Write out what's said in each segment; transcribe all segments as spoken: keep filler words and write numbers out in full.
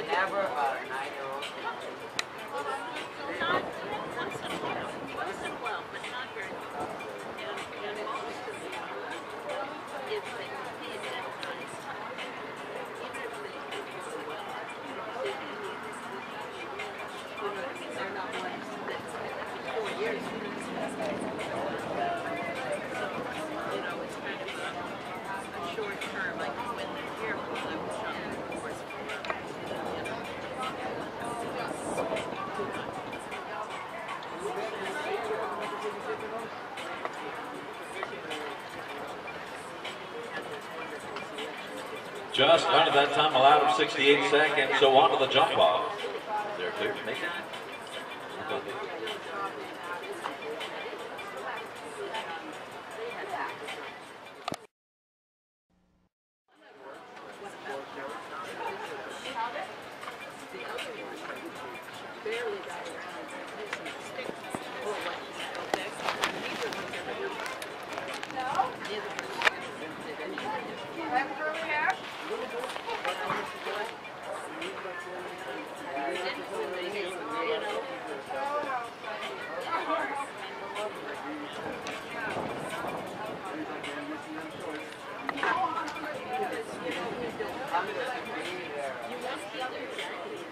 never about a nine-year-old. Not, once in a while, once in a while, but not very often. And, and most of the time, if they pay that nice, even if they do so well, they do it. You know what I mean? They're not ones that four years for this. So, you know, it's kind of a, a short term. Like when they're here, well, I was shopping the horse for them, you know. Just under that time allowed of sixty-eight seconds, so on to the jump off. They're clear to make it. Barely got around using the stick. Oh, what? Okay. Neither of them ever did. No? Neither of them ever did anything. Have curly hair? Didn't when they, you know. You must be there.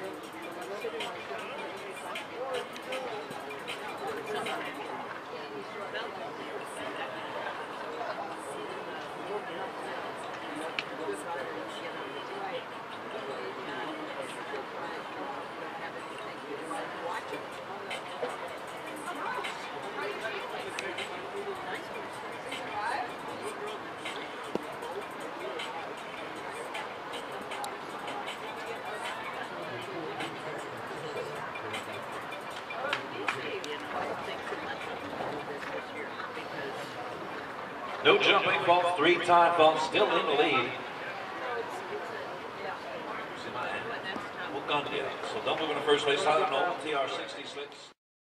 No jumping fault, three-time fault, still in the lead. So double in the first place, Tyler Nolan, T R sixty slicks.